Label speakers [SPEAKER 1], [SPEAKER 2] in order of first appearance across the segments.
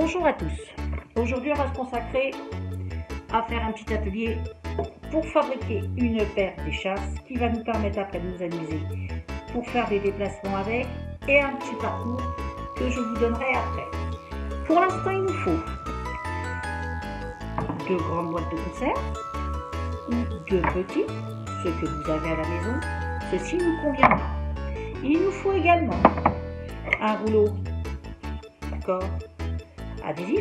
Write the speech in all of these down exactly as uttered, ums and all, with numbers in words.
[SPEAKER 1] Bonjour à tous. Aujourd'hui, on va se consacrer à faire un petit atelier pour fabriquer une paire d'échasses qui va nous permettre après de nous amuser pour faire des déplacements avec et un petit parcours que je vous donnerai après. Pour l'instant, il nous faut deux grandes boîtes de conserve ou deux petites, ce que vous avez à la maison. Ceci nous conviendra. Il nous faut également un rouleau, d'accord, adhésif.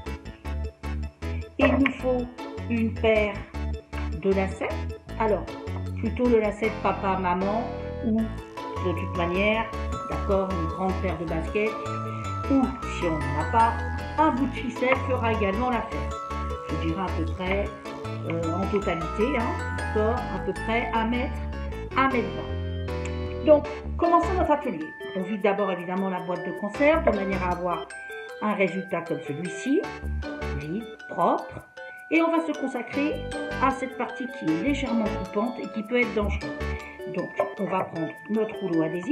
[SPEAKER 1] Il nous faut une paire de lacets. Alors, plutôt le lacet de papa, maman, ou de toute manière, d'accord, une grande paire de baskets, ou si on n'en a pas, un bout de ficelle fera également l'affaire. Je dirais à peu près, euh, en totalité, hein, d'accord, à peu près un mètre, un mètre vingt. Donc, commençons notre atelier. On vide d'abord évidemment la boîte de conserve de manière à avoir un résultat comme celui-ci, vide, propre. Et on va se consacrer à cette partie qui est légèrement coupante et qui peut être dangereuse. Donc, on va prendre notre rouleau adhésif,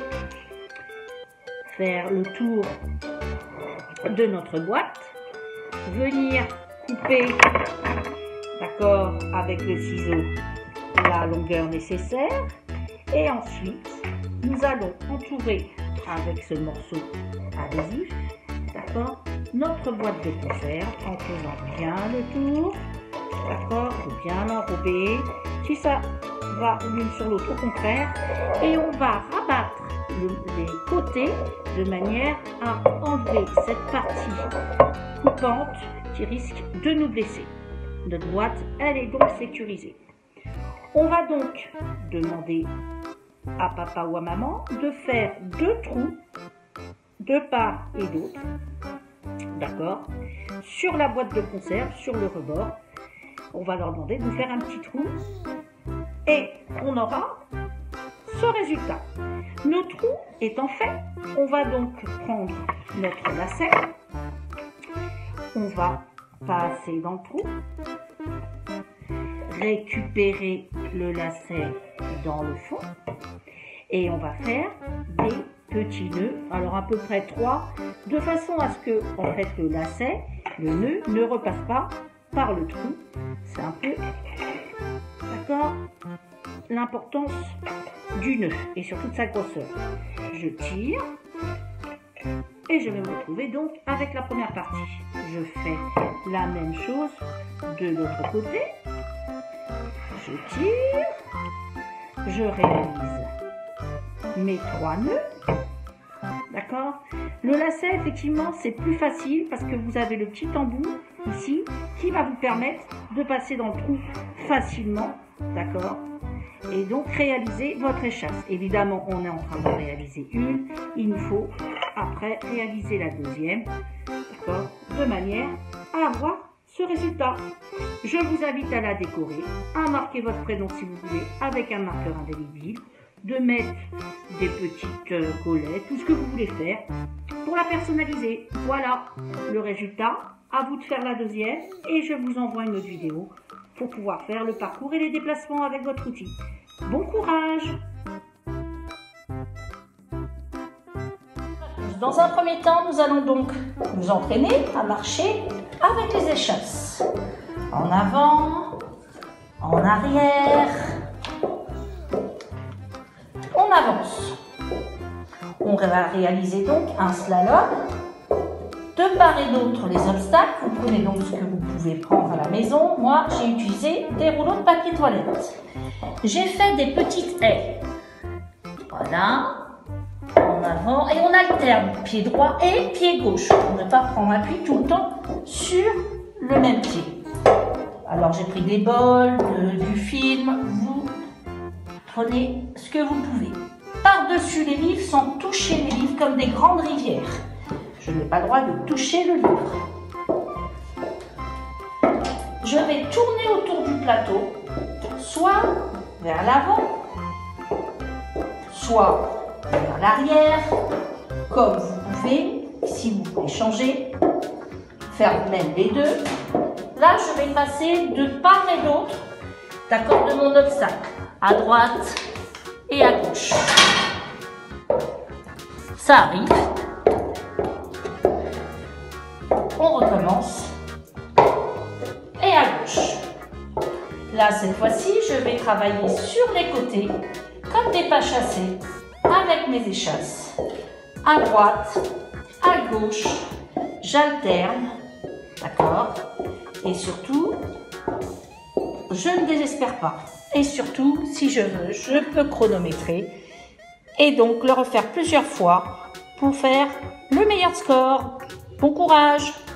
[SPEAKER 1] faire le tour de notre boîte, venir couper, d'accord, avec le ciseau, la longueur nécessaire. Et ensuite, nous allons entourer avec ce morceau adhésif, d'accord, notre boîte de conserve en faisant bien le tour, d'accord, de bien l'enrober. Si ça va l'une sur l'autre, au contraire, et on va rabattre le, les côtés de manière à enlever cette partie coupante qui risque de nous blesser. Notre boîte, elle est donc sécurisée. On va donc demander à papa ou à maman de faire deux trous de part et d'autre, d'accord, sur la boîte de conserve, sur le rebord. On va leur demander de nous faire un petit trou et on aura ce résultat. Nos trous étant faits, on va donc prendre notre lacet, on va passer dans le trou, récupérer le lacet dans le fond et on va faire des petits nœuds, alors à peu près trois, de façon à ce que en fait le lacet, le nœud ne repasse pas par le trou. C'est un peu, d'accord, l'importance du nœud et surtout de sa grosseur. Je tire et je vais me retrouver donc avec la première partie. Je fais la même chose de l'autre côté. Je tire, je réalise mes trois nœuds, d'accord. Le lacet, effectivement, c'est plus facile parce que vous avez le petit embout ici qui va vous permettre de passer dans le trou facilement, d'accord, et donc réaliser votre échasse. Évidemment, on est en train de réaliser une, il nous faut après réaliser la deuxième, d'accord, de manière à avoir ce résultat. Je vous invite à la décorer, à marquer votre prénom si vous voulez avec un marqueur indélébile, de mettre des petites euh, collettes, tout ce que vous voulez faire pour la personnaliser. Voilà le résultat. À vous de faire la deuxième et je vous envoie une autre vidéo pour pouvoir faire le parcours et les déplacements avec votre outil. Bon courage! Dans un premier temps, nous allons donc nous entraîner à marcher avec les échasses. En avant, en arrière, on avance. On va réaliser donc un slalom. De part et d'autre les obstacles, vous prenez donc ce que vous pouvez prendre à la maison. Moi, j'ai utilisé des rouleaux de papier toilette. J'ai fait des petites haies. Voilà. En avant et on alterne pied droit et pied gauche pour ne pas prendre appui tout le temps sur le même pied. Alors j'ai pris des bols, de, du film, vous prenez ce que vous pouvez. Par-dessus les livres sans toucher les livres comme des grandes rivières. Je n'ai pas le droit de toucher le livre. Je vais tourner autour du plateau, soit vers l'avant, soit vers l'arrière, comme vous pouvez, si vous voulez changer, faire même les deux. Là, je vais passer de part et d'autre, d'accord, de mon obstacle, à droite et à gauche. Ça arrive. Là, cette fois-ci, je vais travailler sur les côtés, comme des pas chassés, avec mes échasses. À droite, à gauche, j'alterne, d'accord? Et surtout, je ne désespère pas. Et surtout, si je veux, je peux chronométrer et donc le refaire plusieurs fois pour faire le meilleur score. Bon courage!